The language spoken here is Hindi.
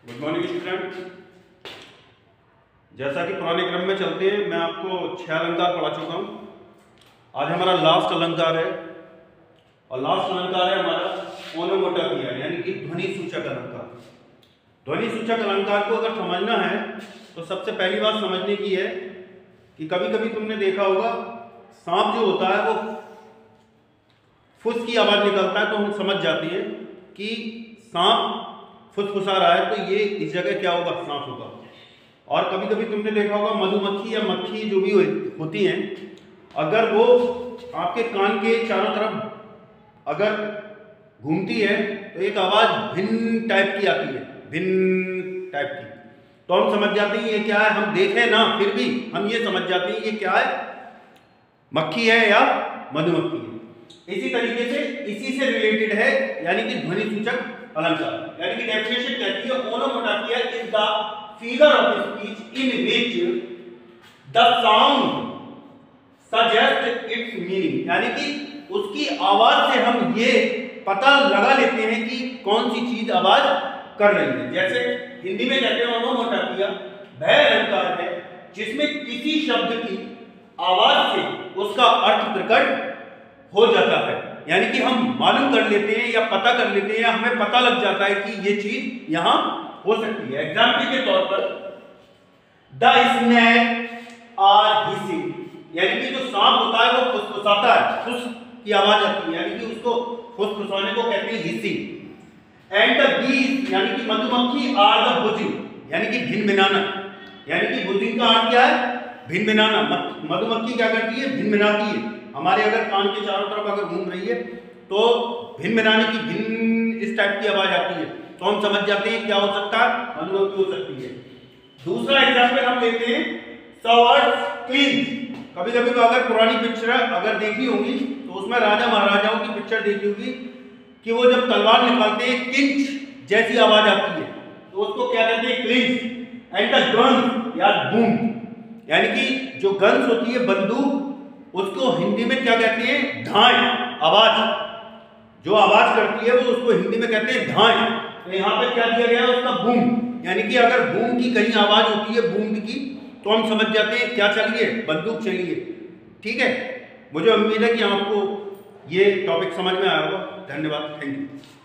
Good morning student. जैसा कि पुराने क्रम में चलते हैं, मैं आपको 6 अलंकार पढ़ा चुका हूं। आज हमारा लास्ट अलंकार है और लास्ट अलंकार है हमारा ओनोमोटोपिया, यानी कि ध्वनि सूचक अलंकार। ध्वनि सूचक अलंकार को अगर समझना है तो सबसे पहली बात समझने की है कि कभी कभी तुमने देखा होगा सांप जो होता है वो फुस की आवाज निकलता है, तो हम समझ जाते हैं कि सांप फुसफुसा रहा है, तो ये इस जगह क्या होगा, सांप होगा। और कभी कभी तुमने देखा होगा मधुमक्खी या मक्खी जो भी होती हैं, अगर वो आपके कान के चारों तरफ अगर घूमती है तो एक आवाज भिन्न टाइप की आती है, भिन्न टाइप की, तो हम समझ जाते हैं ये क्या है। हम देखें ना फिर भी हम ये समझ जाते हैं ये क्या है, मक्खी है या मधुमक्खी है। इसी तरीके से इसी से रिलेटेड है, यानी कि ध्वनि सूचक अलंकार। यानी कि डेफिनेशन कहती है onomatopoeia is the figure of speech in which the sound suggest its meaning, यानी कि उसकी आवाज से हम ये पता लगा लेते हैं कि कौन सी चीज आवाज कर रही है। जैसे हिंदी में कहते हैं ओनोमोटोपिया वह अलंकार है जिसमें किसी शब्द की आवाज से उसका अर्थ प्रकट हो जाता है, यानी कि हम मालूम कर लेते हैं या पता कर लेते हैं या हमें पता लग जाता है कि ये चीज यहां हो सकती है। एग्जाम्पल के तौर पर द स्नेक आर हिसिंग, यानी कि जो सांप होता है वो फुसफुसाता है, फुस की आवाज आती है, यानी कि उसको फुसफुसाने को कहते हैं हिसिंग। एंड द बीज, यानी कि मधुमक्खी आर द बुजिंग, यानी कि भिनभिनाना, यानी कि बुजिंग का अर्थ क्या है, भिनभिनाना। मधुमक्खी क्या करती है, भिनभिनाती है। हमारे अगर कान के चारों तरफ अगर घूम रही है तो भिनभिनाने की भिन्न इस टाइप की आवाज आती है, तो हम समझ जाते हैं क्या हो सकता है, मधुमक्खी हो सकती है। दूसरा एग्जाम्पल हम लेते हैं सवर्ड्स क्लीन। कभी कभी तो अगर पुरानी पिक्चर अगर देखी होगी तो उसमें राजा महाराजाओं की पिक्चर देखी होगी कि वो जब तलवार निकालते हैं किंच जैसी आवाज आती है, तो उसको क्या कहते हैं, क्लिंच। एंड द गन या बूम, यानी कि जो गन्स होती है बंदूक, उसको हिंदी में क्या कहते हैं, धाय। आवाज जो आवाज करती है वो उसको हिंदी में कहते हैं धाय। तो यहाँ पे क्या दिया गया है, उसका बूम, यानी कि अगर बूम की कहीं आवाज होती है बूम की, तो हम समझ जाते हैं क्या चल रही है, बंदूक चली है। ठीक है, मुझे उम्मीद है कि आपको ये टॉपिक समझ में आया होगा। धन्यवाद, थैंक यू।